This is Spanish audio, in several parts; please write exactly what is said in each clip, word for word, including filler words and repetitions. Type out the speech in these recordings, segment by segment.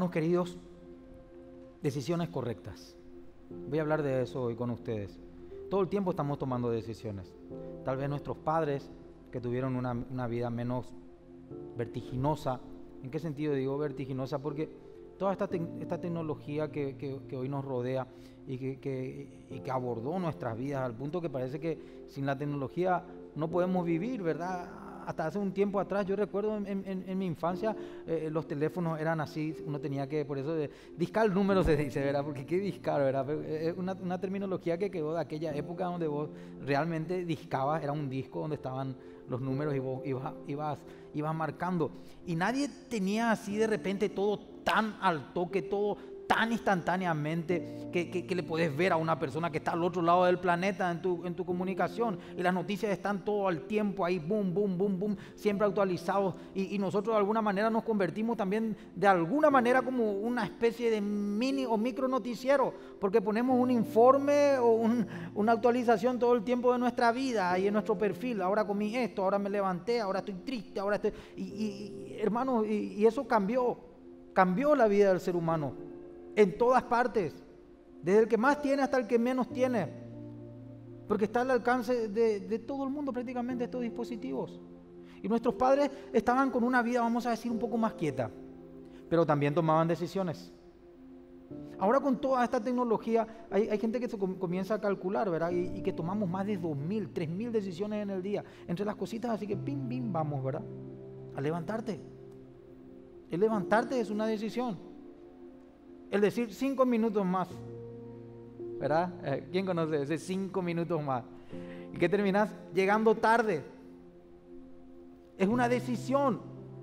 Hermanos queridos, decisiones correctas. Voy a hablar de eso hoy con ustedes. Todo el tiempo estamos tomando decisiones. Tal vez nuestros padres, que tuvieron una, una vida menos vertiginosa. ¿En qué sentido digo vertiginosa? Porque toda esta, te, esta tecnología que, que, que hoy nos rodea y que, que, y que abordó nuestras vidas al punto que parece que sin la tecnología no podemos vivir, ¿verdad? Hasta hace un tiempo atrás, yo recuerdo en, en, en mi infancia, eh, los teléfonos eran así, uno tenía que, por eso, de, discar el número se dice, ¿verdad? Porque qué discar, ¿verdad? Es una, una terminología que quedó de aquella época donde vos realmente discabas, era un disco donde estaban los números y vos ibas, ibas, ibas marcando. Y nadie tenía así de repente todo tan al toque, todo tan instantáneamente que, que, que le puedes ver a una persona que está al otro lado del planeta en tu, en tu comunicación, y las noticias están todo el tiempo ahí, boom, boom, boom, boom, siempre actualizados, y, y nosotros de alguna manera nos convertimos también de alguna manera como una especie de mini o micro noticiero, porque ponemos un informe o un, una actualización todo el tiempo de nuestra vida ahí en nuestro perfil. Ahora comí esto, ahora me levanté, ahora estoy triste, ahora estoy... Y, y, hermanos, y, y eso cambió, cambió la vida del ser humano. En todas partes, desde el que más tiene hasta el que menos tiene, porque está al alcance de, de todo el mundo prácticamente estos dispositivos. Y nuestros padres estaban con una vida, vamos a decir, un poco más quieta, pero también tomaban decisiones. Ahora con toda esta tecnología hay, hay gente que se com- comienza a calcular, ¿verdad? Y, y que tomamos más de dos mil, tres mil decisiones en el día, entre las cositas, así que pim, pim, vamos, ¿verdad? A levantarte. El levantarte es una decisión. El decir cinco minutos más, ¿verdad? Eh, ¿Quién conoce ese cinco minutos más? ¿Y qué terminas? Llegando tarde. Es una decisión.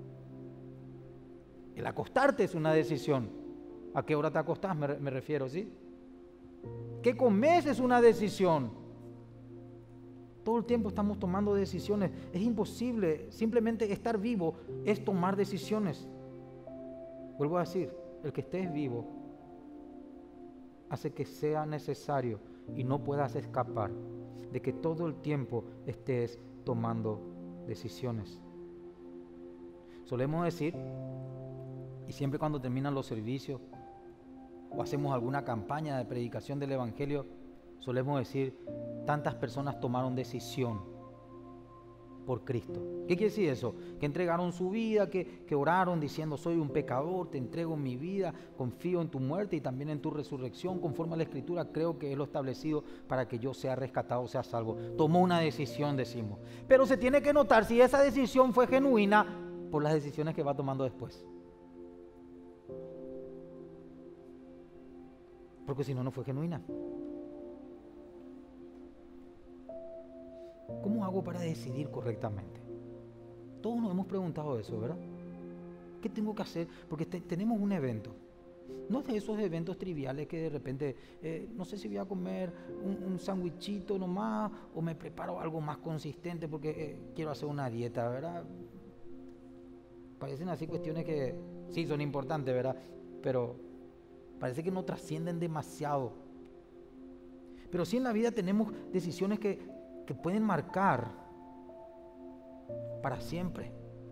El acostarte es una decisión. ¿A qué hora te acostás? Me, me refiero, ¿sí? ¿Qué comes? Es una decisión. Todo el tiempo estamos tomando decisiones. Es imposible. Simplemente estar vivo es tomar decisiones. Vuelvo a decir, el que estés vivo hace que sea necesario y no puedas escapar de que todo el tiempo estés tomando decisiones. Solemos decir, y siempre cuando terminan los servicios o hacemos alguna campaña de predicación del Evangelio, solemos decir, tantas personas tomaron decisión por Cristo. ¿Qué quiere decir eso? Que entregaron su vida, que, que oraron diciendo, soy un pecador, te entrego mi vida, confío en tu muerte y también en tu resurrección, conforme a la Escritura, creo que es lo establecido para que yo sea rescatado, sea salvo. Tomó una decisión, decimos. Pero se tiene que notar si esa decisión fue genuina por las decisiones que va tomando después. Porque si no, no fue genuina. ¿Cómo hago para decidir correctamente? Todos nos hemos preguntado eso, ¿verdad? ¿Qué tengo que hacer? Porque te, tenemos un evento. No es de esos eventos triviales que de repente, eh, no sé si voy a comer un, un sándwichito nomás o me preparo algo más consistente porque eh, quiero hacer una dieta, ¿verdad? Parecen así cuestiones que sí son importantes, ¿verdad? Pero parece que no trascienden demasiado. Pero sí en la vida tenemos decisiones que que pueden marcar para siempre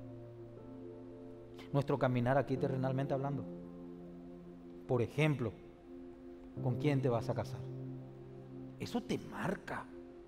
nuestro caminar aquí terrenalmente hablando. Por ejemplo, ¿con quién te vas a casar? Eso te marca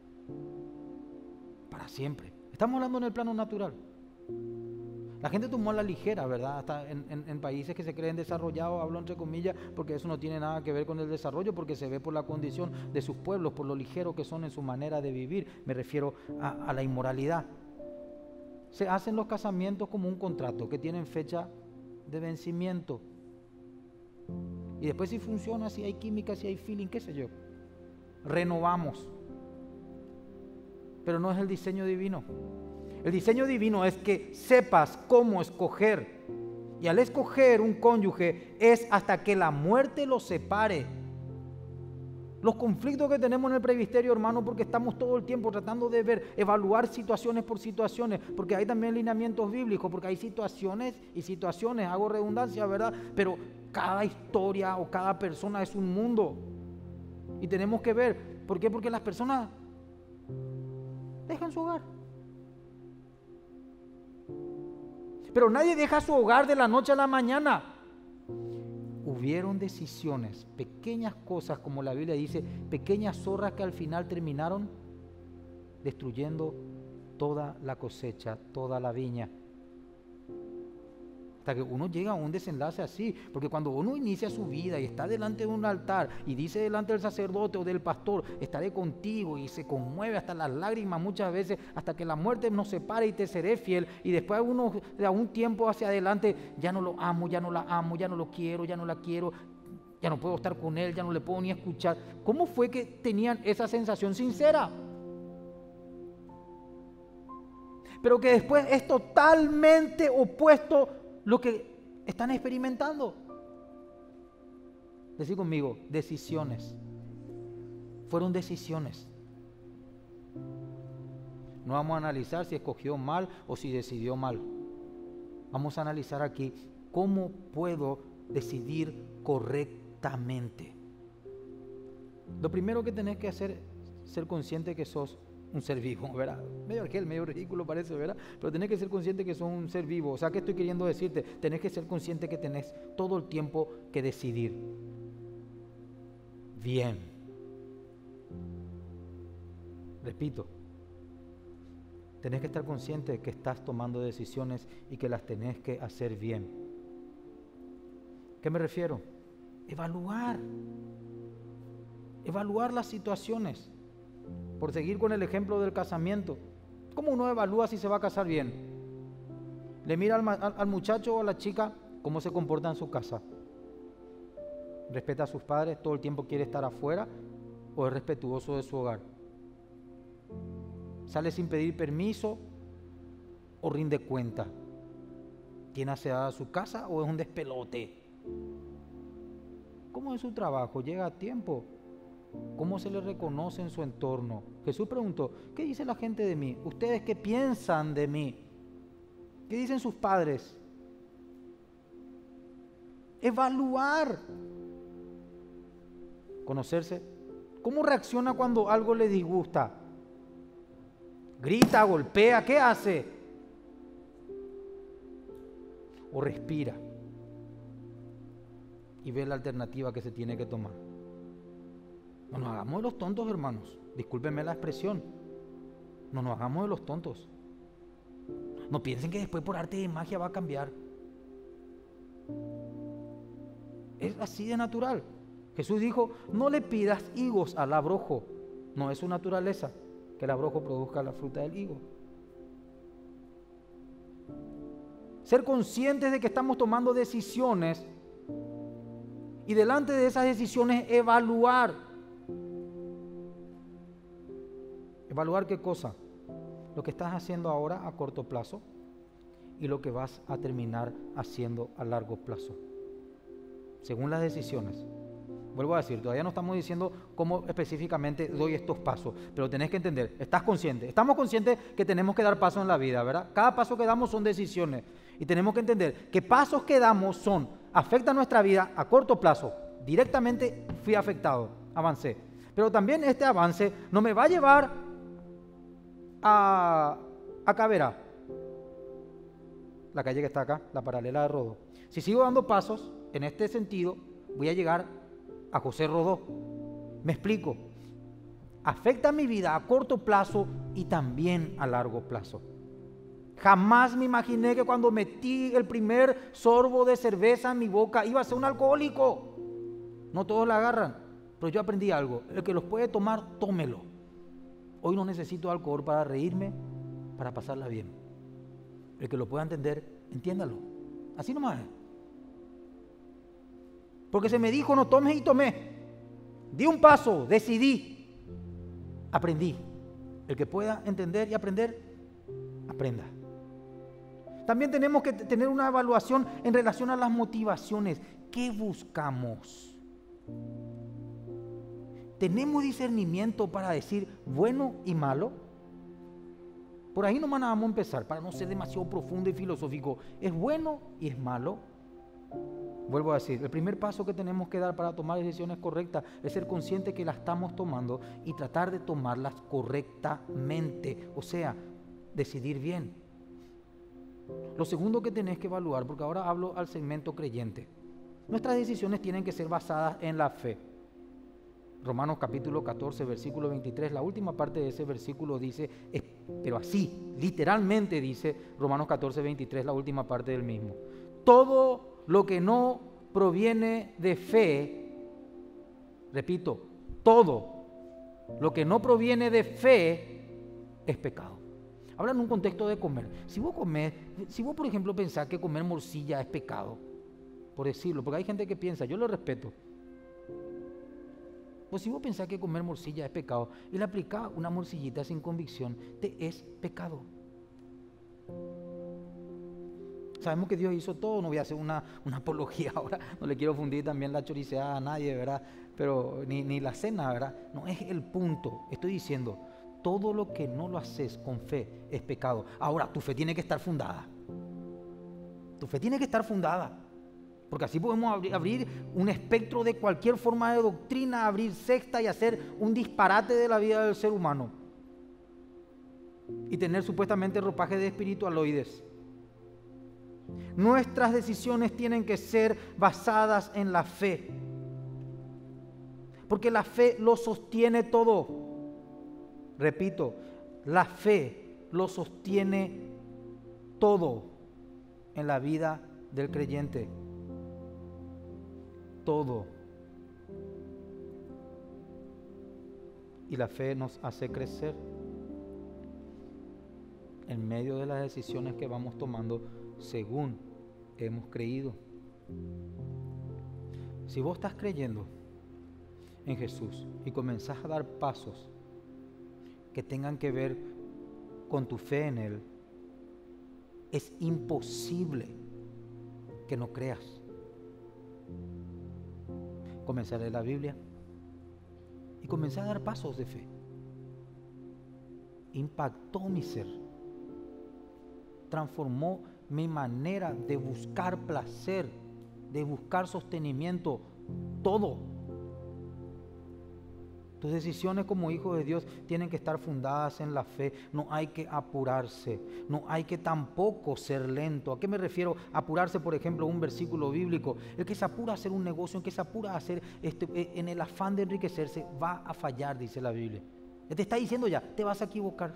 para siempre. Estamos hablando en el plano natural. La gente tomó a la ligera, ¿verdad? Hasta en, en, en países que se creen desarrollados, hablo entre comillas, porque eso no tiene nada que ver con el desarrollo, porque se ve por la condición de sus pueblos, por lo ligero que son en su manera de vivir. Me refiero a, a la inmoralidad. Se hacen los casamientos como un contrato que tienen fecha de vencimiento. Y después si funciona, si hay química, si hay feeling, qué sé yo, renovamos. Pero no es el diseño divino. El diseño divino es que sepas cómo escoger. Y al escoger un cónyuge es hasta que la muerte los separe. Los conflictos que tenemos en el presbiterio, hermano, porque estamos todo el tiempo tratando de ver, evaluar situaciones por situaciones, porque hay también lineamientos bíblicos, porque hay situaciones y situaciones, hago redundancia, ¿verdad? Pero cada historia o cada persona es un mundo. Y tenemos que ver, ¿por qué? Porque las personas dejan su hogar. Pero nadie deja su hogar de la noche a la mañana. hubieron decisiones, pequeñas cosas, como la Biblia dice, pequeñas zorras que al final terminaron destruyendo toda la cosecha, toda la viña. Hasta que uno llega a un desenlace así, porque cuando uno inicia su vida y está delante de un altar y dice delante del sacerdote o del pastor, estaré contigo, y se conmueve hasta las lágrimas muchas veces, hasta que la muerte nos separe y te seré fiel, y después uno de un tiempo hacia adelante, ya no lo amo, ya no la amo, ya no lo quiero, ya no la quiero, ya no puedo estar con él, ya no le puedo ni escuchar. ¿Cómo fue que tenían esa sensación sincera? Pero que después es totalmente opuesto lo que están experimentando. Decí conmigo, decisiones. Fueron decisiones. No vamos a analizar si escogió mal o si decidió mal. Vamos a analizar aquí cómo puedo decidir correctamente. Lo primero que tenés que hacer es ser consciente que sos un ser vivo, ¿verdad? Medio argel, medio ridículo parece, ¿verdad? Pero tenés que ser consciente que sos un ser vivo. O sea, ¿qué estoy queriendo decirte? Tenés que ser consciente que tenés todo el tiempo que decidir bien. Repito, tenés que estar consciente de que estás tomando decisiones y que las tenés que hacer bien. ¿Qué me refiero? Evaluar. Evaluar las situaciones. Por seguir con el ejemplo del casamiento, ¿cómo uno evalúa si se va a casar bien? Le mira al, al, al muchacho o a la chica cómo se comporta en su casa. ¿Respeta a sus padres? ¿Todo el tiempo quiere estar afuera? ¿O es respetuoso de su hogar? ¿Sale sin pedir permiso o rinde cuenta? ¿Tiene aseada su casa o es un despelote? ¿Cómo es su trabajo? ¿Llega a tiempo? ¿Cómo se le reconoce en su entorno? Jesús preguntó, ¿qué dice la gente de mí? ¿Ustedes qué piensan de mí? ¿Qué dicen sus padres? Evaluar. Conocerse. ¿Cómo reacciona cuando algo le disgusta? ¿Grita, golpea? ¿Qué hace? ¿O respira? Y ve la alternativa que se tiene que tomar. No nos hagamos de los tontos, hermanos. Discúlpenme la expresión. No nos hagamos de los tontos. No piensen que después por arte de magia va a cambiar. Es así de natural. Jesús dijo, no le pidas higos al abrojo. No es su naturaleza que el abrojo produzca la fruta del higo. Ser conscientes de que estamos tomando decisiones y delante de esas decisiones evaluar. ¿Evaluar qué cosa? Lo que estás haciendo ahora a corto plazo y lo que vas a terminar haciendo a largo plazo. Según las decisiones. Vuelvo a decir, todavía no estamos diciendo cómo específicamente doy estos pasos, pero tenés que entender, estás consciente. Estamos conscientes que tenemos que dar pasos en la vida, ¿verdad? Cada paso que damos son decisiones y tenemos que entender que pasos que damos son, afectan nuestra vida a corto plazo. Directamente fui afectado, avancé. Pero también este avance no me va a llevar a, a Caberá, la calle que está acá, la paralela de Rodó. Si sigo dando pasos en este sentido, voy a llegar a José Rodó. Me explico. Afecta mi vida a corto plazo y también a largo plazo. Jamás me imaginé que cuando metí el primer sorbo de cerveza en mi boca iba a ser un alcohólico. No todos la agarran, pero yo aprendí algo. El que los puede tomar, tómelo. Hoy no necesito alcohol para reírme, para pasarla bien. El que lo pueda entender, entiéndalo. Así nomás es. Porque se me dijo no tomes y tomé. Di un paso, decidí, aprendí. El que pueda entender y aprender, aprenda. También tenemos que tener una evaluación en relación a las motivaciones. ¿Qué buscamos? ¿Tenemos discernimiento para decir bueno y malo? Por ahí nomás vamos a empezar, para no ser demasiado profundo y filosófico. ¿Es bueno y es malo? Vuelvo a decir, el primer paso que tenemos que dar para tomar decisiones correctas es ser consciente que las estamos tomando y tratar de tomarlas correctamente, o sea, decidir bien. Lo segundo que tenés que evaluar, porque ahora hablo al segmento creyente, Nuestras decisiones tienen que ser basadas en la fe. Romanos capítulo catorce, versículo veintitrés, la última parte de ese versículo dice, pero así, literalmente dice Romanos catorce, veintitrés, la última parte del mismo. Todo lo que no proviene de fe, repito, todo lo que no proviene de fe es pecado. Habla en un contexto de comer. Si vos comés, si vos por ejemplo pensás que comer morcilla es pecado, por decirlo, porque hay gente que piensa, yo lo respeto. Pues si vos pensás que comer morcilla es pecado y le aplicás una morcillita sin convicción, te es pecado. Sabemos que Dios hizo todo, no voy a hacer una, una apología ahora, no le quiero fundir también la choriceada a nadie, ¿verdad? Pero ni, ni la cena, ¿verdad? No es el punto, estoy diciendo, todo lo que no lo haces con fe es pecado. Ahora, tu fe tiene que estar fundada. Tu fe tiene que estar fundada. Porque así podemos abrir, abrir un espectro de cualquier forma de doctrina, abrir secta y hacer un disparate de la vida del ser humano. Y tener supuestamente ropaje de espiritualoides. Nuestras decisiones tienen que ser basadas en la fe. Porque la fe lo sostiene todo. Repito, la fe lo sostiene todo en la vida del creyente. Todo. Y la fe nos hace crecer en medio de las decisiones que vamos tomando según hemos creído. Si vos estás creyendo en Jesús y comenzás a dar pasos que tengan que ver con tu fe en Él, es imposible que no creas. Comencé a leer la Biblia y comencé a dar pasos de fe. Impactó mi ser, transformó mi manera de buscar placer, de buscar sostenimiento, todo. Tus decisiones como hijo de Dios tienen que estar fundadas en la fe. No hay que apurarse, no hay que tampoco ser lento. ¿A qué me refiero? Apurarse, por ejemplo, un versículo bíblico. El que se apura a hacer un negocio, el que se apura a hacer este, en el afán de enriquecerse, va a fallar, dice la Biblia. Te está diciendo ya, te vas a equivocar.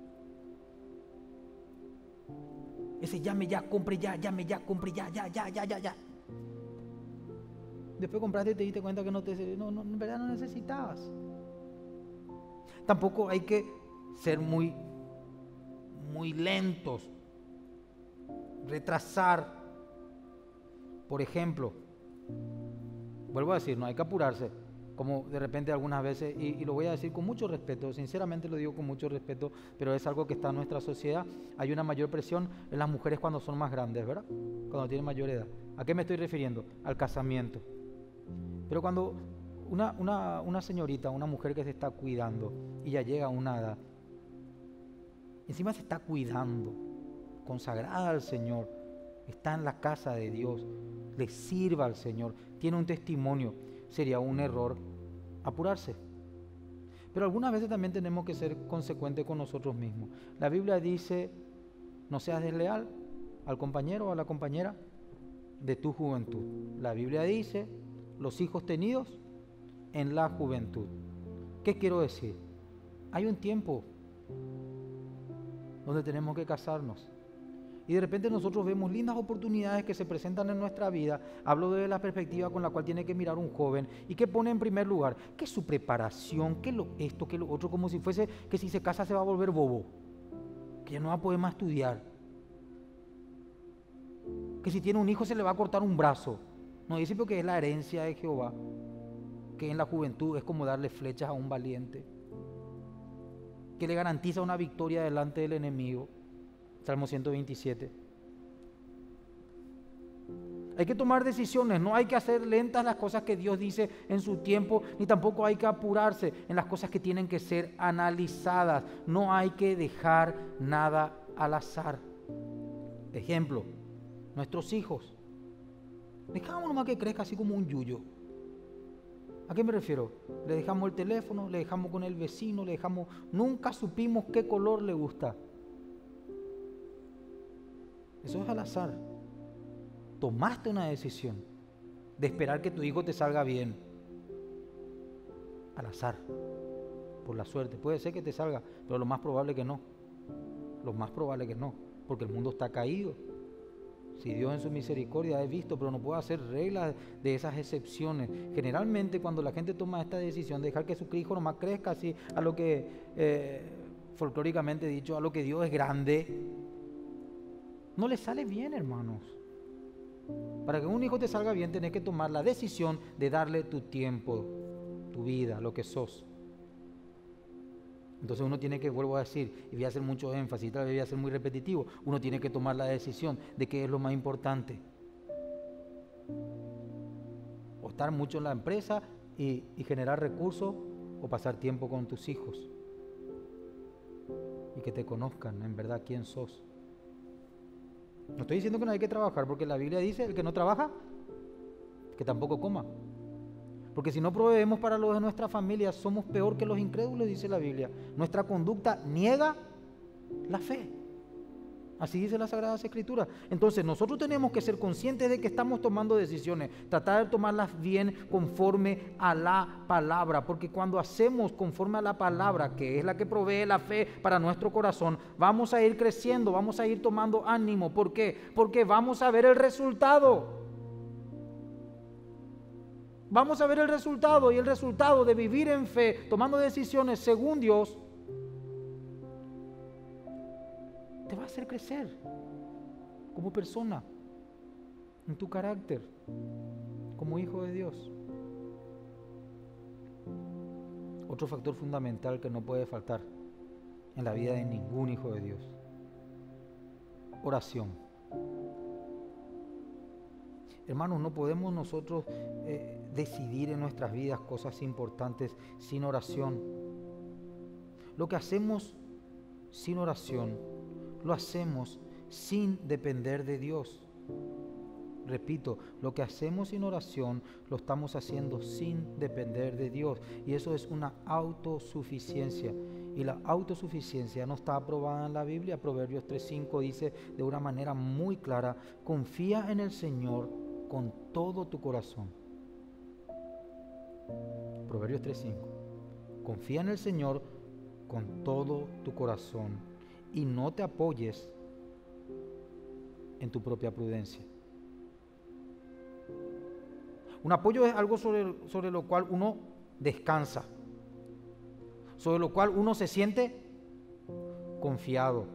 Ese llame ya, compre ya, llame ya, compre ya, ya, ya, ya, ya, ya. Después compraste y te diste cuenta que no te, no, no, en verdad no necesitabas. Tampoco hay que ser muy, muy lentos, retrasar. Por ejemplo, vuelvo a decir, no hay que apurarse, como de repente algunas veces, y, y lo voy a decir con mucho respeto, sinceramente lo digo con mucho respeto, pero es algo que está en nuestra sociedad. Hay una mayor presión en las mujeres cuando son más grandes, ¿verdad? Cuando tienen mayor edad. ¿A qué me estoy refiriendo? Al casamiento. Pero cuando una, una, una señorita, una mujer que se está cuidando y ya llega a una edad, encima se está cuidando, consagrada al Señor, está en la casa de Dios, le sirva al Señor, tiene un testimonio, sería un error apurarse. Pero algunas veces también tenemos que ser consecuentes con nosotros mismos. La Biblia dice, no seas desleal al compañero o a la compañera de tu juventud. La Biblia dice, los hijos tenidos en la juventud. ¿Qué quiero decir? Hay un tiempo donde tenemos que casarnos y de repente nosotros vemos lindas oportunidades que se presentan en nuestra vida. Hablo de la perspectiva con la cual tiene que mirar un joven y que pone en primer lugar que su preparación, que lo esto, que lo otro, como si fuese que si se casa se va a volver bobo, que ya no va a poder más estudiar, que si tiene un hijo se le va a cortar un brazo. No dice porque es la herencia de Jehová, que en la juventud es como darle flechas a un valiente, que le garantiza una victoria delante del enemigo. Salmo ciento veintisiete. Hay que tomar decisiones, no hay que hacer lentas las cosas que Dios dice en su tiempo, ni tampoco hay que apurarse en las cosas que tienen que ser analizadas. No hay que dejar nada al azar. Ejemplo, nuestros hijos. Dejamos nomás que crezca así como un yuyo. ¿A qué me refiero? Le dejamos el teléfono, le dejamos con el vecino, le dejamos... Nunca supimos qué color le gusta. Eso es al azar. Tomaste una decisión de esperar que tu hijo te salga bien. Al azar, por la suerte. Puede ser que te salga, pero lo más probable que no. Lo más probable que no, porque el mundo está caído. Si Dios en su misericordia ha visto, pero no puede hacer reglas de esas excepciones. Generalmente cuando la gente toma esta decisión de dejar que su hijo nomás crezca así a lo que eh, folclóricamente dicho, a lo que Dios es grande, no le sale bien, hermanos. Para que un hijo te salga bien, tenés que tomar la decisión de darle tu tiempo, tu vida, lo que sos. Entonces uno tiene que, vuelvo a decir, y voy a hacer mucho énfasis, tal vez voy a ser muy repetitivo, uno tiene que tomar la decisión de qué es lo más importante. O estar mucho en la empresa y, y generar recursos, o pasar tiempo con tus hijos. Y que te conozcan en verdad quién sos. No estoy diciendo que no hay que trabajar, porque la Biblia dice, el que no trabaja, que tampoco coma. Porque si no proveemos para los de nuestra familia, somos peor que los incrédulos, dice la Biblia. Nuestra conducta niega la fe. Así dice las Sagradas Escrituras. Entonces nosotros tenemos que ser conscientes de que estamos tomando decisiones, tratar de tomarlas bien conforme a la palabra, porque cuando hacemos conforme a la palabra, que es la que provee la fe para nuestro corazón, vamos a ir creciendo, vamos a ir tomando ánimo. ¿Por qué? Porque vamos a ver el resultado. Vamos a ver el resultado, y el resultado de vivir en fe, tomando decisiones según Dios, te va a hacer crecer como persona, en tu carácter, como hijo de Dios. Otro factor fundamental que no puede faltar en la vida de ningún hijo de Dios: oración. Hermanos, no podemos nosotros eh, decidir en nuestras vidas cosas importantes sin oración. Lo que hacemos sin oración, lo hacemos sin depender de Dios. Repito, lo que hacemos sin oración, lo estamos haciendo sin depender de Dios. Y eso es una autosuficiencia. Y la autosuficiencia no está aprobada en la Biblia. Proverbios tres cinco dice de una manera muy clara: confía en el Señor con todo tu corazón. Proverbios tres cinco. Confía en el Señor con todo tu corazón y no te apoyes en tu propia prudencia. Un apoyo es algo sobre, sobre lo cual uno descansa, sobre lo cual uno se siente confiado.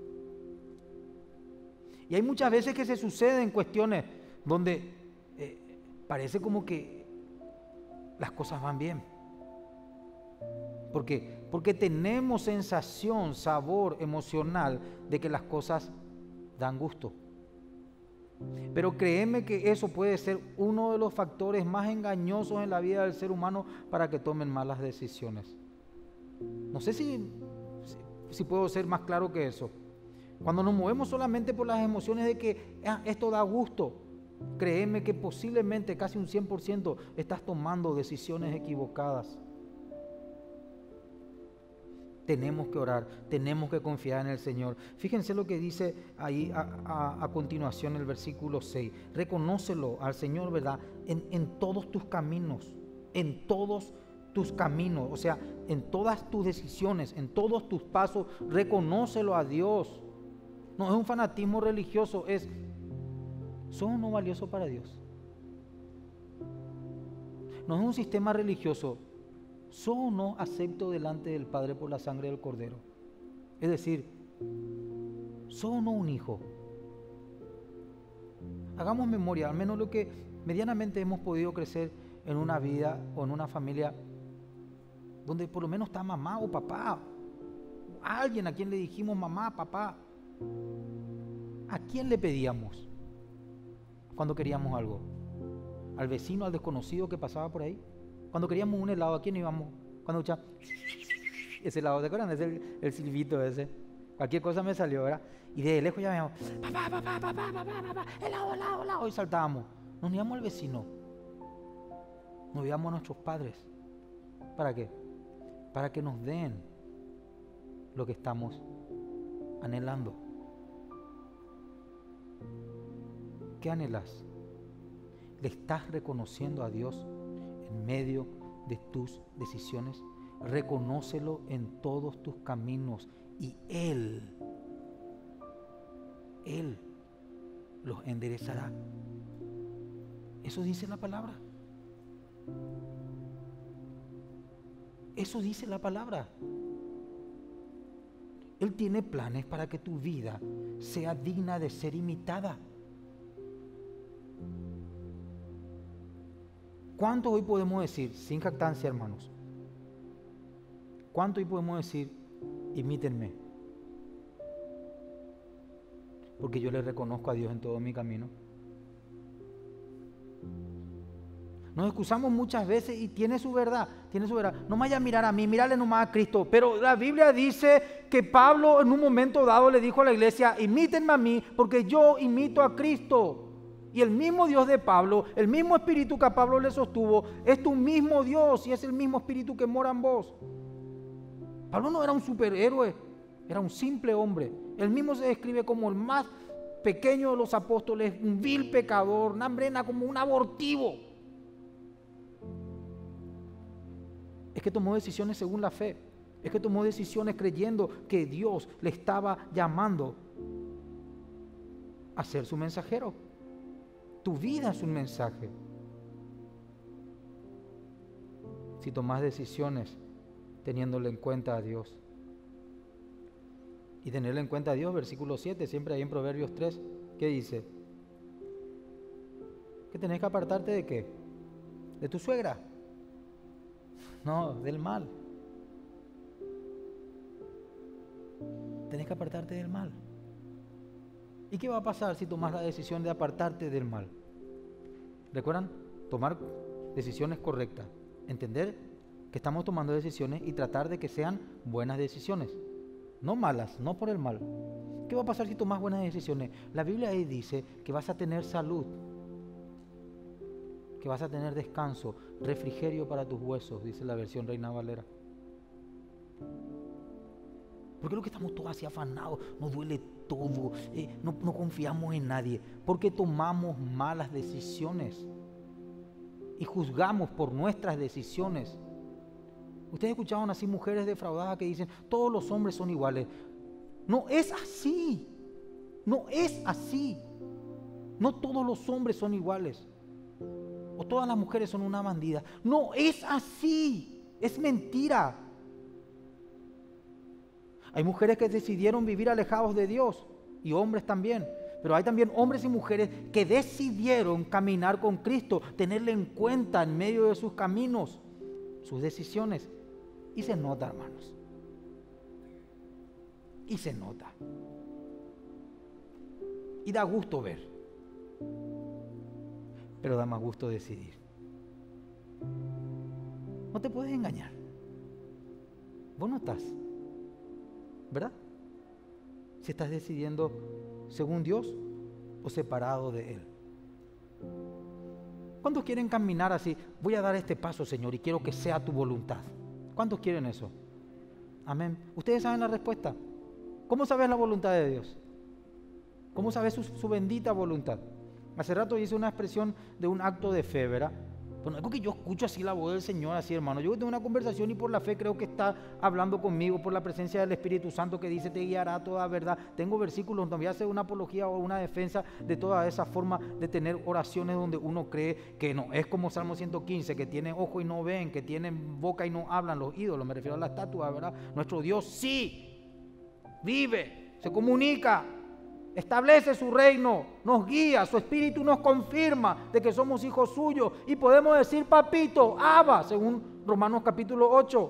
Y hay muchas veces que se suceden cuestiones donde eh, parece como que las cosas van bien. ¿Por qué? Porque tenemos sensación, sabor emocional de que las cosas dan gusto. Pero créeme que eso puede ser uno de los factores más engañosos en la vida del ser humano para que tomen malas decisiones. No sé si, si, si puedo ser más claro que eso. Cuando nos movemos solamente por las emociones de que ah, esto da gusto, créeme que posiblemente casi un cien por ciento estás tomando decisiones equivocadas. Tenemos que orar, tenemos que confiar en el Señor. Fíjense lo que dice ahí a, a, a continuación el versículo seis. Reconócelo al Señor, ¿verdad? En, en todos tus caminos, en todos tus caminos, o sea, en todas tus decisiones, en todos tus pasos, reconócelo a Dios. No es un fanatismo religioso, es: ¿sos o no valioso para Dios? No es un sistema religioso: ¿sos o no acepto delante del Padre por la sangre del Cordero? Es decir, ¿sos o no un hijo? Hagamos memoria, al menos lo que medianamente hemos podido crecer en una vida o en una familia donde por lo menos está mamá o papá, alguien a quien le dijimos mamá, papá. ¿A quién le pedíamos cuando queríamos algo? ¿Al vecino, al desconocido que pasaba por ahí? Cuando queríamos un helado, ¿a quién íbamos? Cuando escuchaba ese helado, ¿se acuerdan? Es el, el silbito ese. Cualquier cosa me salió, ¿verdad? Y de lejos ya veíamos: papá, papá, papá, papá, papá, helado, helado, helado. Y saltábamos. Nos íbamos al vecino. Nos íbamos a nuestros padres. ¿Para qué? Para que nos den lo que estamos anhelando. ¿Qué anhelas? ¿Le estás reconociendo a Dios en medio de tus decisiones? Reconócelo en todos tus caminos y Él, Él los enderezará. Eso dice la palabra. Eso dice la palabra. Él tiene planes para que tu vida sea digna de ser imitada. ¿Cuánto hoy podemos decir, sin jactancia, hermanos? ¿Cuánto hoy podemos decir, imítenme? Porque yo le reconozco a Dios en todo mi camino. Nos excusamos muchas veces y tiene su verdad, tiene su verdad. No me vaya a mirar a mí, mírale nomás a Cristo. Pero la Biblia dice que Pablo en un momento dado le dijo a la iglesia, imítenme a mí porque yo imito a Cristo. Y el mismo Dios de Pablo, el mismo espíritu que a Pablo le sostuvo, es tu mismo Dios y es el mismo espíritu que mora en vos. Pablo no era un superhéroe, era un simple hombre. Él mismo se describe como el más pequeño de los apóstoles, un vil pecador, una hambrena, como un abortivo. Es que tomó decisiones según la fe. Es que tomó decisiones creyendo que Dios le estaba llamando a ser su mensajero. Tu vida es un mensaje. Si tomas decisiones teniéndole en cuenta a Dios. Y tenerle en cuenta a Dios, versículo siete, siempre ahí en Proverbios tres, ¿qué dice? Que tenés que apartarte de qué? De tu suegra. No, del mal. Tenés que apartarte del mal. ¿Y qué va a pasar si tomas la decisión de apartarte del mal? ¿Recuerdan? Tomar decisiones correctas. Entender que estamos tomando decisiones y tratar de que sean buenas decisiones. No malas, no por el mal. ¿Qué va a pasar si tomas buenas decisiones? La Biblia ahí dice que vas a tener salud, que vas a tener descanso, refrigerio para tus huesos, dice la versión Reina Valera. ¿Por qué lo que estamos todos así afanados? Nos duele todo, eh, no, no confiamos en nadie, porque tomamos malas decisiones y juzgamos por nuestras decisiones. Ustedes escuchaban así mujeres defraudadas que dicen, todos los hombres son iguales. No es así, no es así. No todos los hombres son iguales. O todas las mujeres son una bandida. No es así, es mentira. Hay mujeres que decidieron vivir alejados de Dios y hombres también. Pero hay también hombres y mujeres que decidieron caminar con Cristo, tenerle en cuenta en medio de sus caminos, sus decisiones. Y se nota, hermanos. Y se nota. Y da gusto ver. Pero da más gusto decidir. No te puedes engañar. Vos no estás, ¿verdad? Si estás decidiendo según Dios o separado de Él. ¿Cuántos quieren caminar así? Voy a dar este paso, Señor, y quiero que sea tu voluntad. ¿Cuántos quieren eso? Amén. ¿Ustedes saben la respuesta? ¿Cómo sabes la voluntad de Dios? ¿Cómo sabes su, su bendita voluntad? Hace rato hice una expresión de un acto de fe, ¿verdad? Bueno, algo que yo escucho así la voz del Señor, así, hermano. Yo tengo una conversación y por la fe creo que está hablando conmigo, por la presencia del Espíritu Santo que dice, te guiará a toda verdad. Tengo versículos donde voy a hacer una apología o una defensa de toda esa forma de tener oraciones donde uno cree que no. Es como Salmo ciento quince, que tienen ojo y no ven, que tienen boca y no hablan los ídolos. Me refiero a la estatua, ¿verdad? Nuestro Dios sí vive, se comunica, establece su reino, nos guía, su espíritu nos confirma de que somos hijos suyos y podemos decir papito, Abba, según Romanos capítulo ocho.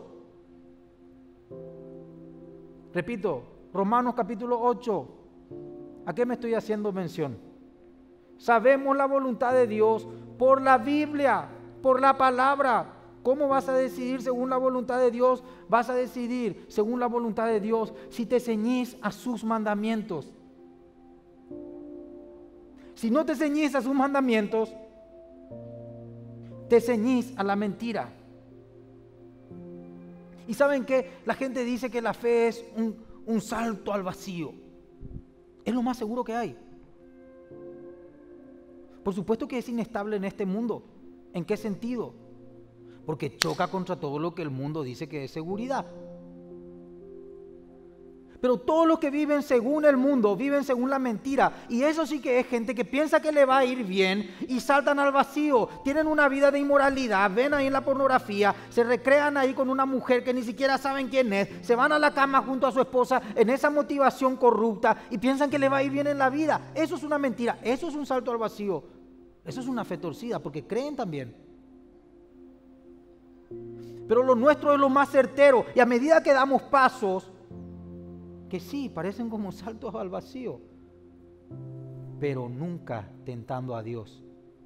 Repito, Romanos capítulo ocho. ¿A qué me estoy haciendo mención? Sabemos la voluntad de Dios por la Biblia, por la palabra. ¿Cómo vas a decidir según la voluntad de Dios? Vas a decidir según la voluntad de Dios si te ceñís a sus mandamientos. Si no te ceñís a sus mandamientos, te ceñís a la mentira. Y ¿saben qué? La gente dice que la fe es un, un salto al vacío. Es lo más seguro que hay. Por supuesto que es inestable en este mundo. ¿En qué sentido? Porque choca contra todo lo que el mundo dice que es seguridad. Pero todos los que viven según el mundo, viven según la mentira. Y eso sí que es gente que piensa que le va a ir bien y saltan al vacío. Tienen una vida de inmoralidad, ven ahí en la pornografía, se recrean ahí con una mujer que ni siquiera saben quién es, se van a la cama junto a su esposa en esa motivación corrupta y piensan que le va a ir bien en la vida. Eso es una mentira, eso es un salto al vacío. Eso es una fe torcida porque creen también. Pero lo nuestro es lo más certero y a medida que damos pasos, que sí, parecen como saltos al vacío, pero nunca tentando a Dios.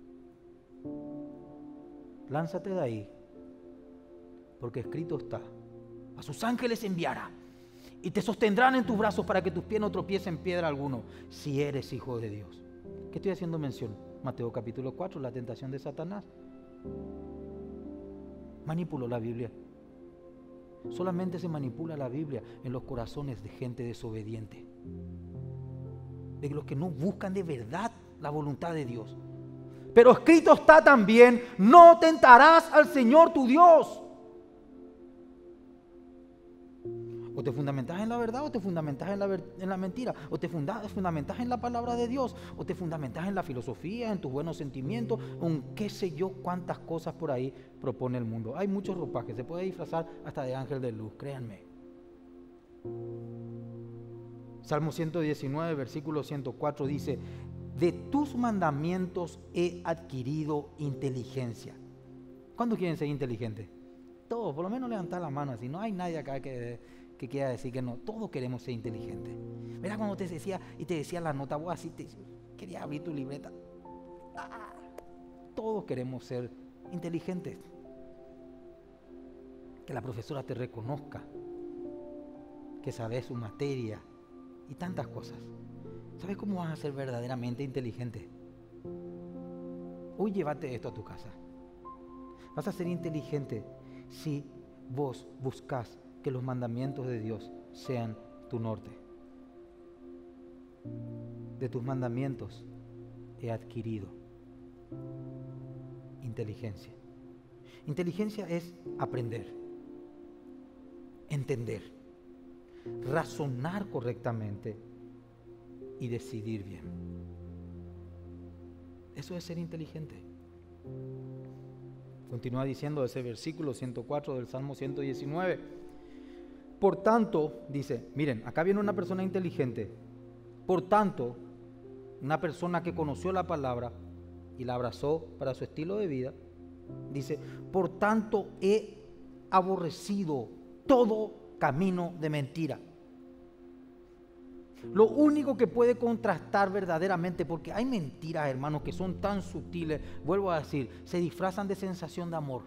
Lánzate de ahí, porque escrito está: a sus ángeles enviará y te sostendrán en tus brazos para que tus pies no tropiecen en piedra alguno, si eres hijo de Dios. ¿Qué estoy haciendo mención? Mateo capítulo cuatro, la tentación de Satanás. Manipuló la Biblia. Solamente se manipula la Biblia en los corazones de gente desobediente, de los que no buscan de verdad la voluntad de Dios. Pero escrito está también: no tentarás al Señor tu Dios. O te fundamentas en la verdad o te fundamentas en la, ver, en la mentira, o te funda, fundamentas en la palabra de Dios, o te fundamentas en la filosofía, en tus buenos sentimientos, en qué sé yo cuántas cosas por ahí propone el mundo. Hay muchos ropajes, se puede disfrazar hasta de ángel de luz, créanme. Salmo ciento diecinueve, versículo ciento cuatro dice: de tus mandamientos he adquirido inteligencia. ¿Cuántos quieren ser inteligentes? Todos, por lo menos levantar la mano así. No hay nadie acá que... que quiera decir que no, todos queremos ser inteligentes. Mira cuando te decía y te decía la nota, vos así te quería abrir tu libreta. Ah, todos queremos ser inteligentes. Que la profesora te reconozca, que sabes su materia y tantas cosas. ¿Sabes cómo vas a ser verdaderamente inteligente? Hoy llévate esto a tu casa. Vas a ser inteligente si vos buscas que los mandamientos de Dios sean tu norte. De tus mandamientos he adquirido inteligencia. Inteligencia es aprender, entender, razonar correctamente y decidir bien. Eso es ser inteligente. Continúa diciendo ese versículo ciento cuatro del Salmo ciento diecinueve. Por tanto, dice, miren, acá viene una persona inteligente. Por tanto, una persona que conoció la palabra y la abrazó para su estilo de vida, dice: por tanto he aborrecido todo camino de mentira. Lo único que puede contrastar verdaderamente, porque hay mentiras, hermanos, que son tan sutiles, vuelvo a decir, se disfrazan de sensación de amor.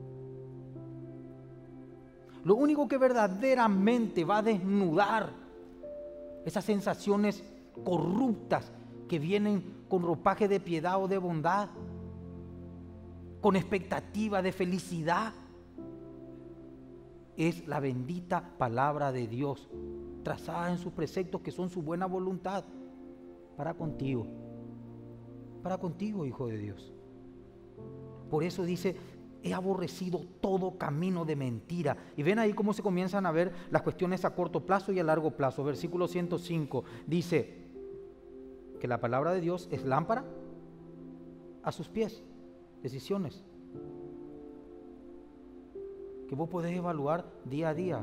Lo único que verdaderamente va a desnudar esas sensaciones corruptas que vienen con ropaje de piedad o de bondad, con expectativa de felicidad, es la bendita palabra de Dios, trazada en sus preceptos, que son su buena voluntad para contigo, para contigo, hijo de Dios. Por eso dice: he aborrecido todo camino de mentira. Y ven ahí cómo se comienzan a ver las cuestiones a corto plazo y a largo plazo. Versículo ciento cinco dice que la palabra de Dios es lámpara a sus pies, decisiones que vos podés evaluar día a día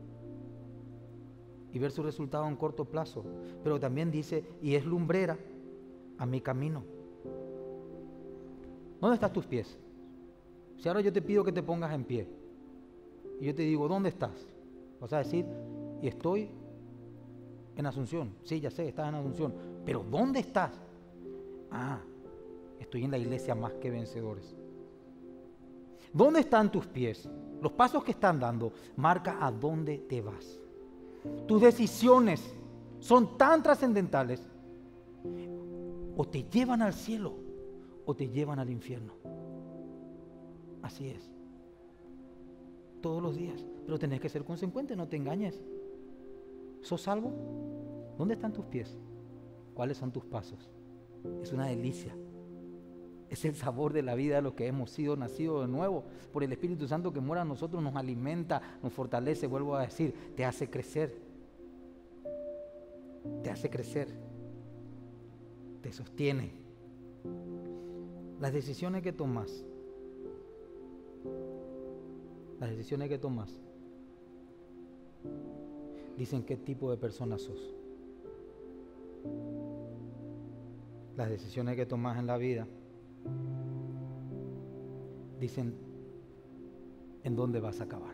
y ver su resultado en corto plazo. Pero también dice: y es lumbrera a mi camino. ¿Dónde están tus pies? Si ahora yo te pido que te pongas en pie y yo te digo: ¿dónde estás? Vas a decir: y estoy en Asunción. Sí, ya sé, estás en Asunción. Pero ¿dónde estás? Ah, estoy en la iglesia Más que Vencedores. ¿Dónde están tus pies? Los pasos que están dando marca a dónde te vas. Tus decisiones son tan trascendentales: o te llevan al cielo o te llevan al infierno. Así es. Todos los días. Pero tenés que ser consecuente, no te engañes. ¿Sos salvo? ¿Dónde están tus pies? ¿Cuáles son tus pasos? Es una delicia Es el sabor de la vida de los que hemos sido nacidos de nuevo por el Espíritu Santo que mora en nosotros, nos alimenta, nos fortalece, vuelvo a decir, te hace crecer. Te hace crecer. Te sostiene. Las decisiones que tomas, las decisiones que tomas, dicen qué tipo de persona sos. Las decisiones que tomas en la vida dicen en dónde vas a acabar.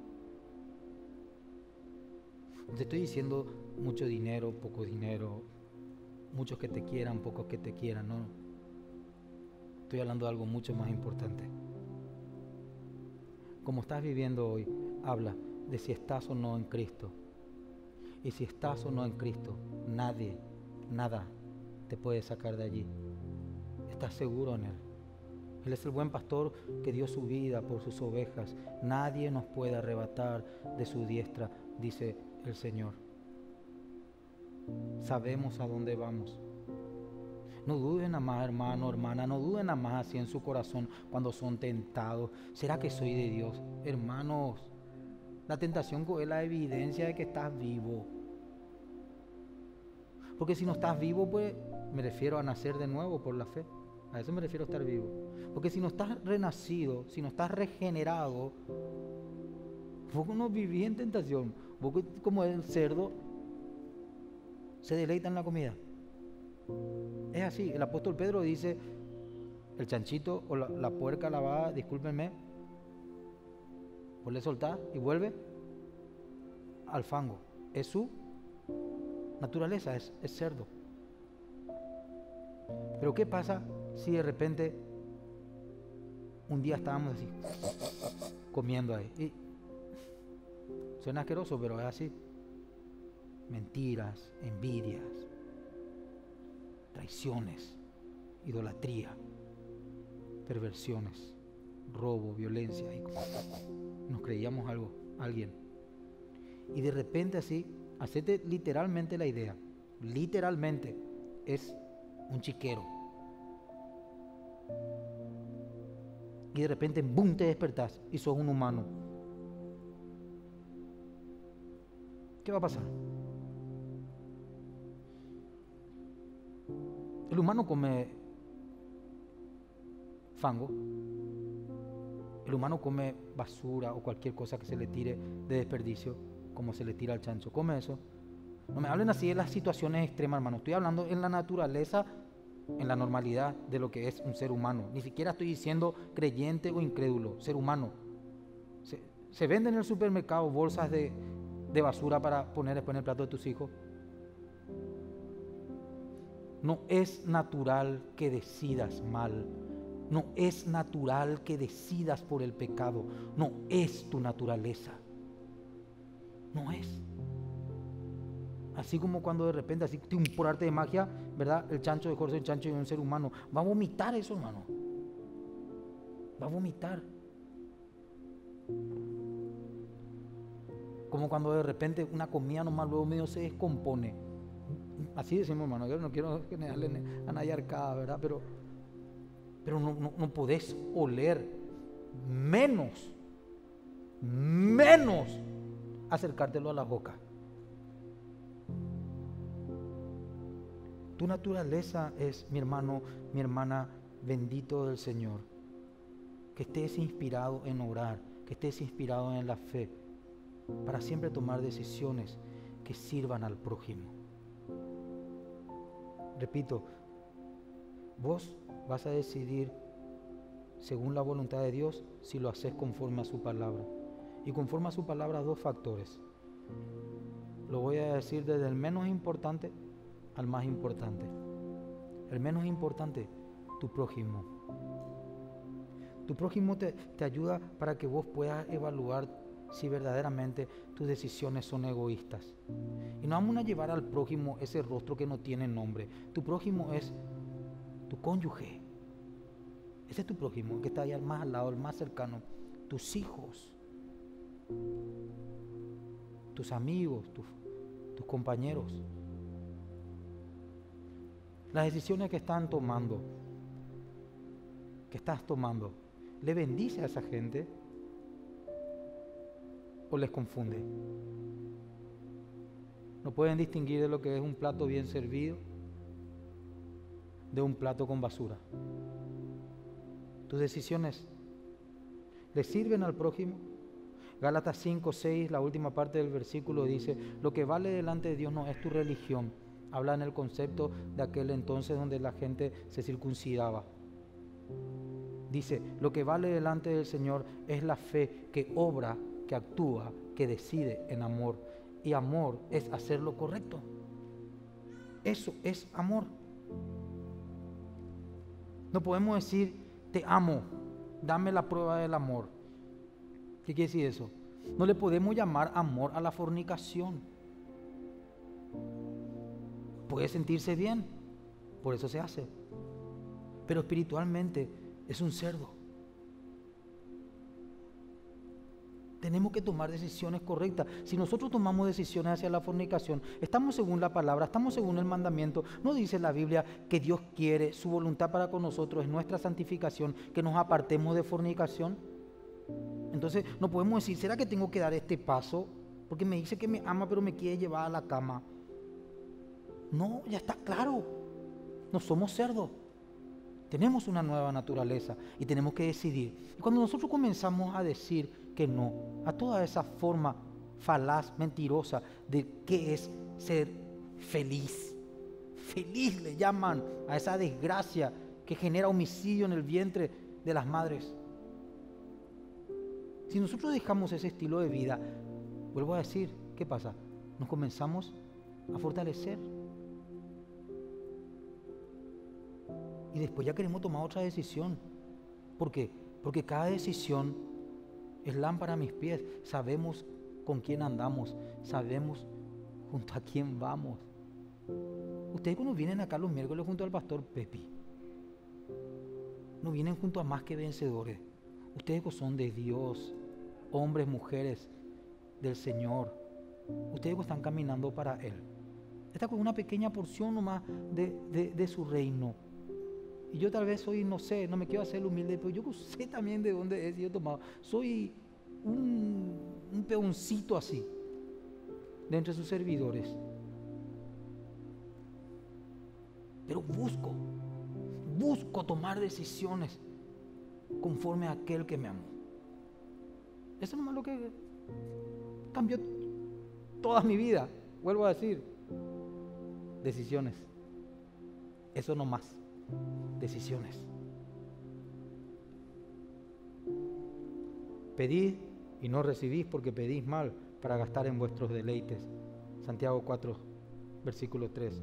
No te estoy diciendo mucho dinero, poco dinero, muchos que te quieran, pocos que te quieran, no. Estoy hablando de algo mucho más importante. Como estás viviendo hoy, habla de si estás o no en Cristo. Y si estás o no en Cristo, nadie, nada te puede sacar de allí. Estás seguro en Él. Él es el buen pastor que dio su vida por sus ovejas. Nadie nos puede arrebatar de su diestra, dice el Señor. Sabemos a dónde vamos. No duden nada más, hermano, hermana, no duden nada más así en su corazón cuando son tentados. ¿Será que soy de Dios? Hermanos, la tentación es la evidencia de que estás vivo. Porque si no estás vivo, pues me refiero a nacer de nuevo por la fe. A eso me refiero a estar vivo. Porque si no estás renacido, si no estás regenerado, vos no vivís en tentación. Vos como el cerdo se deleita en la comida. Es así. El apóstol Pedro dice, el chanchito o la, la puerca lavada, discúlpenme, vos le soltás y vuelve al fango. Es su naturaleza, es, es cerdo. Pero ¿qué pasa si de repente un día estábamos así, comiendo ahí? Y suena asqueroso, pero es así. Mentiras, envidias, traiciones, idolatría, perversiones, robo, violencia. Y nos creíamos algo, alguien. Y de repente así, hacete literalmente la idea. Literalmente es un chiquero. Y de repente, boom, te despertás y sos un humano. ¿Qué va a pasar? El humano come fango. El humano come basura o cualquier cosa que se le tire de desperdicio, como se le tira al chancho. Come eso. No me hablen así de las situaciones extremas, hermano. Estoy hablando en la naturaleza, en la normalidad de lo que es un ser humano. Ni siquiera estoy diciendo creyente o incrédulo, ser humano. Se, se venden en el supermercado bolsas de, de basura para poner después en el plato de tus hijos. No es natural que decidas mal. No es natural que decidas por el pecado. No es tu naturaleza. No es. Así como cuando de repente, así por arte de magia, ¿verdad? El chancho dejó de ser un chancho y un ser humano. Va a vomitar eso, hermano. Va a vomitar. Como cuando de repente una comida nomás luego medio se descompone. Así decimos, hermano. Yo no quiero generarle a nadie arcada, ¿verdad? Pero, pero no, no, no podés oler menos, menos acercártelo a la boca. Tu naturaleza es, mi hermano, mi hermana, bendito del Señor. Que estés inspirado en orar, que estés inspirado en la fe, para siempre tomar decisiones que sirvan al prójimo. Repito, vos vas a decidir según la voluntad de Dios si lo haces conforme a su palabra. Y conforme a su palabra, dos factores. Lo voy a decir desde el menos importante al más importante. El menos importante, tu prójimo. Tu prójimo te, te ayuda para que vos puedas evaluar si verdaderamente tus decisiones son egoístas. Y no vamos a llevar al prójimo ese rostro que no tiene nombre. Tu prójimo es tu cónyuge. Ese es tu prójimo, el que está allá más al lado, el más cercano. Tus hijos, tus amigos, tus, tus compañeros. Las decisiones que están tomando que estás tomando, ¿le bendice a esa gente o les confunde? No pueden distinguir de lo que es un plato bien servido de un plato con basura. Tus decisiones ¿le sirven al prójimo? Gálatas cinco, seis, la última parte del versículo dice: lo que vale delante de Dios no es tu religión. Habla en el concepto de aquel entonces donde la gente se circuncidaba. Dice: lo que vale delante del Señor es la fe que obra, que actúa, que decide en amor. Y amor es hacer lo correcto. Eso es amor. No podemos decir te amo, dame la prueba del amor. ¿Qué quiere decir eso? No le podemos llamar amor a la fornicación. Puede sentirse bien, por eso se hace. Pero espiritualmente es un cerdo. Tenemos que tomar decisiones correctas. Si nosotros tomamos decisiones hacia la fornicación, estamos según la palabra, estamos según el mandamiento. ¿No dice la Biblia que Dios quiere, su voluntad para con nosotros es nuestra santificación, que nos apartemos de fornicación? Entonces no podemos decir, ¿será que tengo que dar este paso? Porque me dice que me ama, pero me quiere llevar a la cama. No, ya está claro. No somos cerdos. Tenemos una nueva naturaleza y tenemos que decidir. Y cuando nosotros comenzamos a decir que no a toda esa forma falaz, mentirosa de qué es ser feliz. Feliz le llaman a esa desgracia que genera homicidio en el vientre de las madres. Si nosotros dejamos ese estilo de vida, vuelvo a decir, ¿qué pasa? Nos comenzamos a fortalecer. Y después ya queremos tomar otra decisión. ¿Por qué? Porque cada decisión es lámpara a mis pies. Sabemos con quién andamos. Sabemos junto a quién vamos. Ustedes cuando vienen acá los miércoles junto al pastor Pepi, no vienen junto a más que vencedores. Ustedes son de Dios, hombres, mujeres del Señor. Ustedes están caminando para Él. Esta es una pequeña porción nomás de, de, de su reino. Y yo tal vez soy, no sé, no me quiero hacer humilde, pero yo sé también de dónde he sido tomado. Soy un, un peoncito así, de entre sus servidores. Pero busco, busco tomar decisiones conforme a aquel que me amó. Eso nomás es lo que cambió toda mi vida. Vuelvo a decir, decisiones. Eso nomás. Decisiones. Pedid y no recibís porque pedís mal para gastar en vuestros deleites. Santiago cuatro, versículo tres.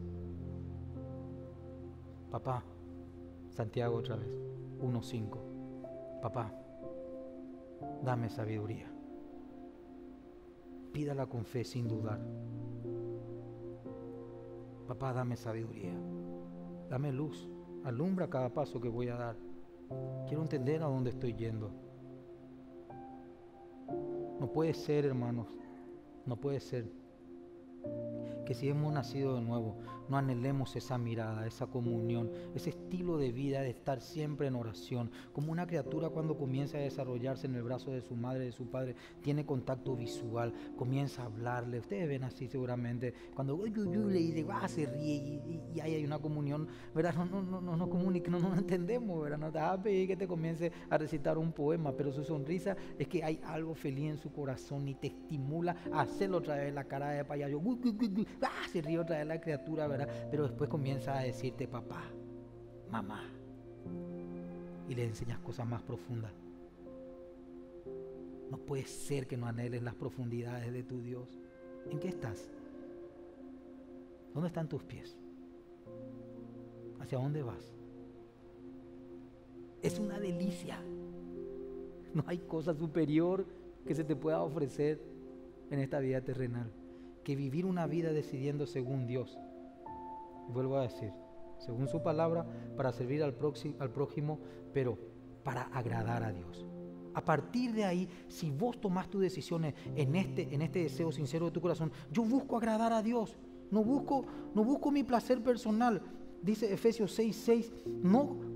Papá, Santiago otra vez, uno cinco. Papá, dame sabiduría. Pídala con fe sin dudar. Papá, dame sabiduría. Dame luz. Alumbra cada paso que voy a dar. Quiero entender a dónde estoy yendo. No puede ser, hermanos, no puede ser que si hemos nacido de nuevo, no anhelemos esa mirada, esa comunión, ese estilo de vida de estar siempre en oración. Como una criatura cuando comienza a desarrollarse en el brazo de su madre, de su padre, tiene contacto visual, comienza a hablarle. Ustedes ven así seguramente, cuando uy, uy, uy, le dice, ah, se ríe y, y, y ahí hay una comunión, ¿verdad? No, no, no, no, no comunica, no nos entendemos, ¿verdad? No te vas a pedir que te comience a recitar un poema, pero su sonrisa es que hay algo feliz en su corazón y te estimula a hacerlo otra vez la cara de payaso. Uy, uy, uy, uy, ah, se ríe otra vez la criatura, ¿verdad? Pero después comienza a decirte papá, mamá, y le enseñas cosas más profundas. No puede ser que no anheles las profundidades de tu Dios. ¿En qué estás? ¿Dónde están tus pies? ¿Hacia dónde vas? Es una delicia. No hay cosa superior que se te pueda ofrecer en esta vida terrenal que vivir una vida decidiendo según Dios. Y vuelvo a decir, según su palabra, para servir al próximo, al prójimo, pero para agradar a Dios. A partir de ahí, si vos tomás tus decisiones en este, en este deseo sincero de tu corazón, yo busco agradar a Dios, no busco, no busco mi placer personal. Dice Efesios seis seis, no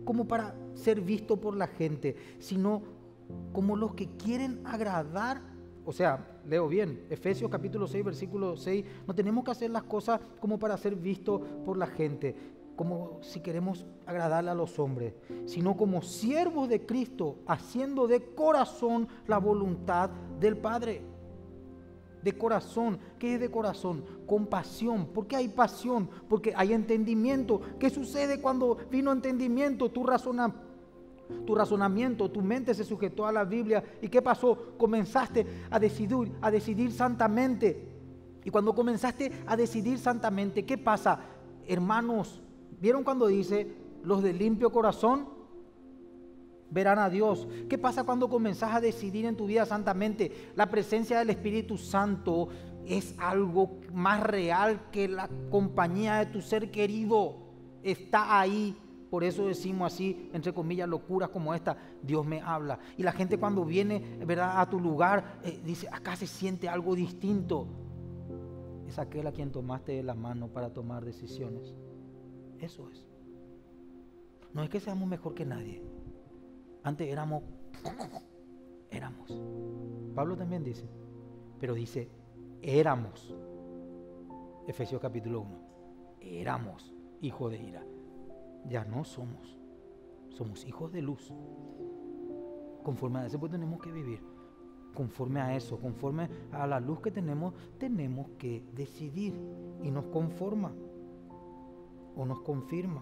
como para ser visto por la gente, sino como los que quieren agradar. O sea, leo bien, Efesios capítulo seis, versículo seis, no tenemos que hacer las cosas como para ser vistos por la gente, como si queremos agradarle a los hombres, sino como siervos de Cristo, haciendo de corazón la voluntad del Padre. De corazón. ¿Qué es de corazón? Con pasión. ¿Por qué hay pasión? Porque hay entendimiento. ¿Qué sucede cuando vino entendimiento? Tu razona, tu razonamiento, tu mente se sujetó a la Biblia. ¿Y qué pasó? Comenzaste a decidir, a decidir santamente. Y cuando comenzaste a decidir santamente, ¿qué pasa? Hermanos, ¿vieron cuando dice los de limpio corazón verán a Dios? ¿Qué pasa cuando comenzás a decidir en tu vida santamente? La presencia del Espíritu Santo es algo más real que la compañía de tu ser querido. Está ahí. Por eso decimos así, entre comillas, locuras como esta: Dios me habla. Y la gente cuando viene, ¿verdad?, a tu lugar, eh, dice, acá se siente algo distinto. Es aquel a quien tomaste de la mano para tomar decisiones. Eso es. No es que seamos mejor que nadie. Antes éramos, éramos. Pablo también dice, pero dice, éramos. Efesios capítulo uno. Éramos hijos de ira. Ya no somos. Somos hijos de luz. Conforme a eso pues tenemos que vivir. Conforme a eso, conforme a la luz que tenemos, tenemos que decidir. Y nos conforma o nos confirma.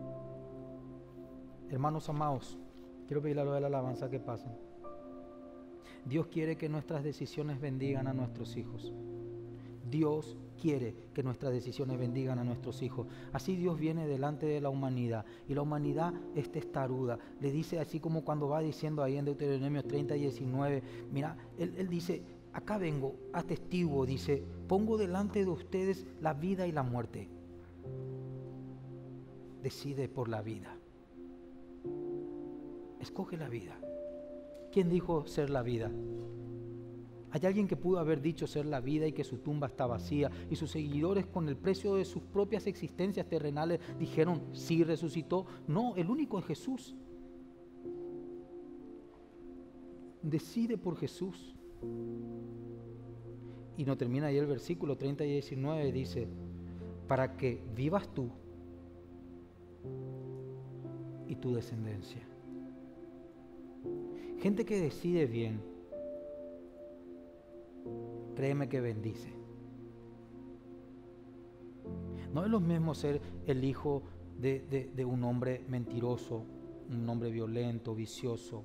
Hermanos amados, quiero pedirle a lo de la alabanza que pasen. Dios quiere que nuestras decisiones bendigan a nuestros hijos. Dios quiere que nuestras decisiones bendigan a nuestros hijos. Así Dios viene delante de la humanidad. Y la humanidad es testaruda. Le dice así como cuando va diciendo ahí en Deuteronomio treinta, diecinueve. Mira, él, él dice, acá vengo a testigo, dice, pongo delante de ustedes la vida y la muerte. Decide por la vida. Escoge la vida. ¿Quién dijo ser la vida? Hay alguien que pudo haber dicho ser la vida y que su tumba está vacía, y sus seguidores con el precio de sus propias existencias terrenales dijeron, sí resucitó. No, el único es Jesús. Decide por Jesús. Y no termina ahí el versículo treinta y diecinueve, dice, para que vivas tú y tu descendencia. Gente que decide bien, créeme que bendice. No es lo mismo ser el hijo de, de, de un hombre mentiroso, un hombre violento, vicioso,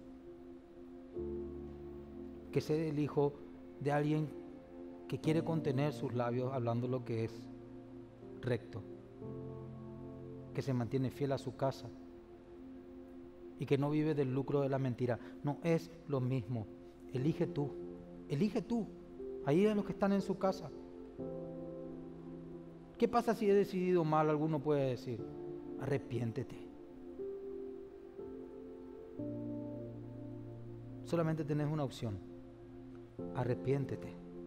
que ser el hijo de alguien que quiere contener sus labios hablando lo que es recto, que se mantiene fiel a su casa y que no vive del lucro de la mentira. No es lo mismo. Elige tú, elige tú. Ahí a los que están en su casa. ¿Qué pasa si he decidido mal? Alguno puede decir, arrepiéntete. Solamente tenés una opción, arrepiéntete.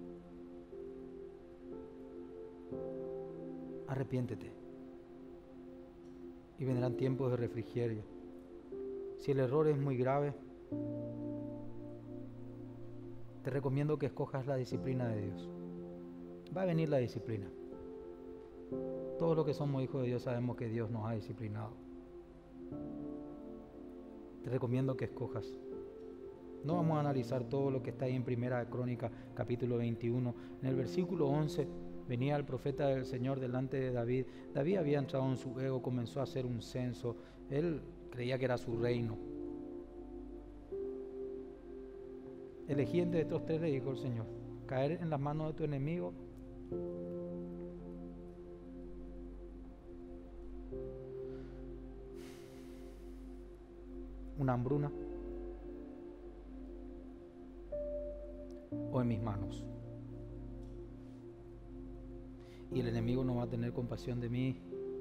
Arrepiéntete. Y vendrán tiempos de refrigerio. Si el error es muy grave, te recomiendo que escojas la disciplina de Dios. Va a venir la disciplina. Todos los que somos hijos de Dios sabemos que Dios nos ha disciplinado. Te recomiendo que escojas. No vamos a analizar todo lo que está ahí en Primera de Crónicas, capítulo veintiuno. En el versículo once, venía el profeta del Señor delante de David. David había entrado en su ego, comenzó a hacer un censo. Él creía que era su reino. Elegí entre estos tres, le dijo el Señor, caer en las manos de tu enemigo una hambruna o en mis manos. Y el enemigo no va a tener compasión de mí.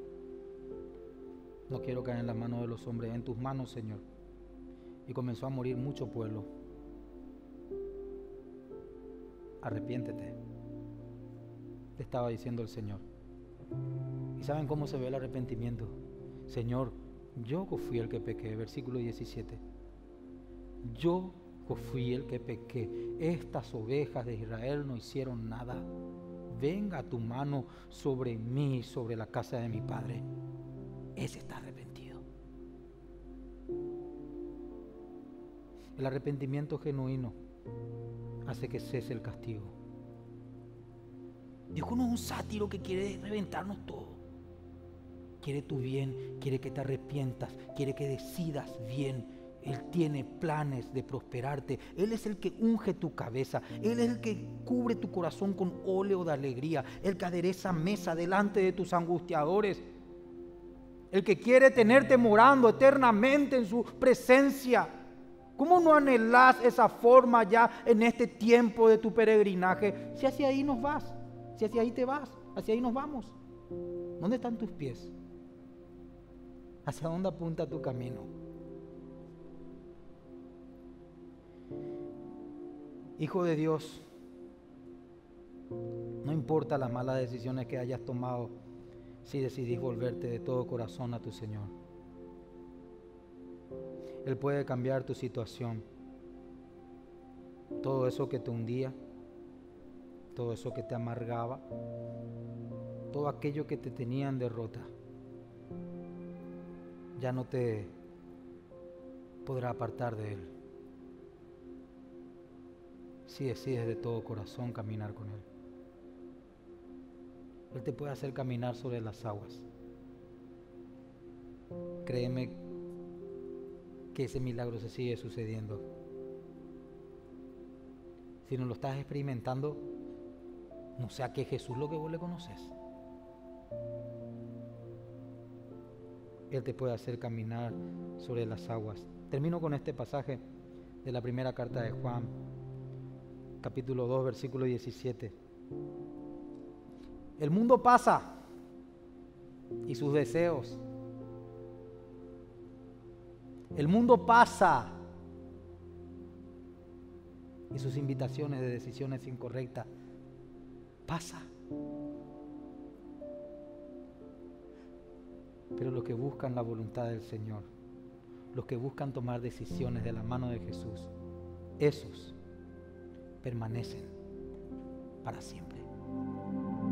No quiero caer en las manos de los hombres, en tus manos, Señor. Y comenzó a morir mucho pueblo. Arrepiéntete, te estaba diciendo el Señor. ¿Y saben cómo se ve el arrepentimiento? Señor, Yo fui el que pequé, versículo diecisiete. Yo fui el que pequé. Estas ovejas de Israel no hicieron nada. Venga tu mano sobre mí, sobre la casa de mi padre. Ese está arrepentido. El arrepentimiento genuino hace que cese el castigo. Dios no es un sátiro que quiere reventarnos todo. Quiere tu bien, quiere que te arrepientas, quiere que decidas bien. Él tiene planes de prosperarte. Él es el que unge tu cabeza. Él es el que cubre tu corazón con óleo de alegría. El que adereza mesa delante de tus angustiadores. El que quiere tenerte morando eternamente en su presencia. ¿Cómo no anhelás esa forma ya en este tiempo de tu peregrinaje? Si hacia ahí nos vas, si hacia ahí te vas, hacia ahí nos vamos. ¿Dónde están tus pies? ¿Hacia dónde apunta tu camino? Hijo de Dios, no importa las malas decisiones que hayas tomado, si decidís volverte de todo corazón a tu Señor. Él puede cambiar tu situación. Todo eso que te hundía, todo eso que te amargaba, todo aquello que te tenía en derrota, ya no te podrá apartar de Él. Si decides de todo corazón caminar con Él. Él te puede hacer caminar sobre las aguas. Créeme que ese milagro se sigue sucediendo. Si no lo estás experimentando, no sea que Jesús lo que vos le conoces. Él te puede hacer caminar sobre las aguas. Termino con este pasaje de la primera carta de Juan, capítulo dos, versículo diecisiete. El mundo pasa y sus deseos. El mundo pasa y sus invitaciones de decisiones incorrectas. Pasa. Pero los que buscan la voluntad del Señor, los que buscan tomar decisiones de la mano de Jesús, esos permanecen para siempre.